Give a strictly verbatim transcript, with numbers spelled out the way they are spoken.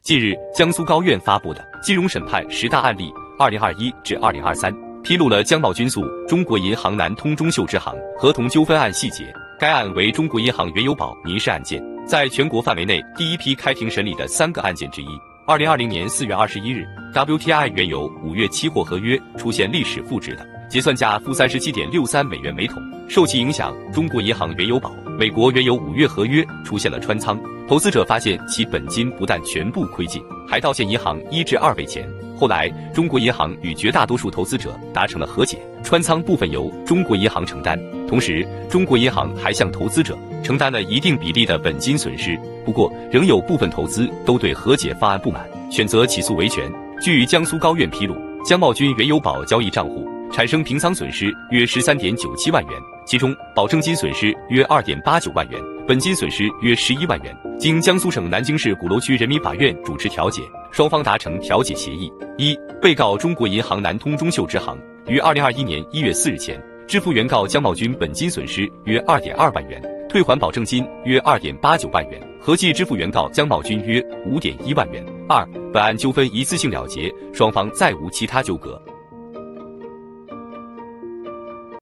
近日，江苏高院发布的《金融审判十大案例（二零二一至二零二三）》披露了江茂军诉中国银行南通中秀支行合同纠纷案细节。该案为中国银行原油宝民事案件，在全国范围内第一批开庭审理的三个案件之一。二零二零年四月二十一日 ，W T I 原油五月期货合约出现历史负值的结算价负三十七点六三美元每桶。受其影响，中国银行原油宝美国原油五月合约出现了穿仓，投资者发现其本金不但全部亏尽，还倒欠银行一至二倍钱。后来，中国银行与绝大多数投资者达成了和解，穿仓部分由中国银行承担，同时中国银行还向投资者承担了一定比例的本金损失。不过，仍有部分投资都对和解方案不满，选择起诉维权。据江苏高院披露，江茂军原油宝交易账户产生平仓损失约十三点九七万元，其中保证金损失约二点八九万元，本金损失约十一万元。经江苏省南京市鼓楼区人民法院主持调解，双方达成调解协议。一、被告中国银行南通中秀支行于二零二一年一月四日前支付原告江茂军本金损失约二点二万元，退还保证金约二点八九万元，合计支付原告江茂军约五点一万元。二、本案纠纷一次性了结，双方再无其他纠葛。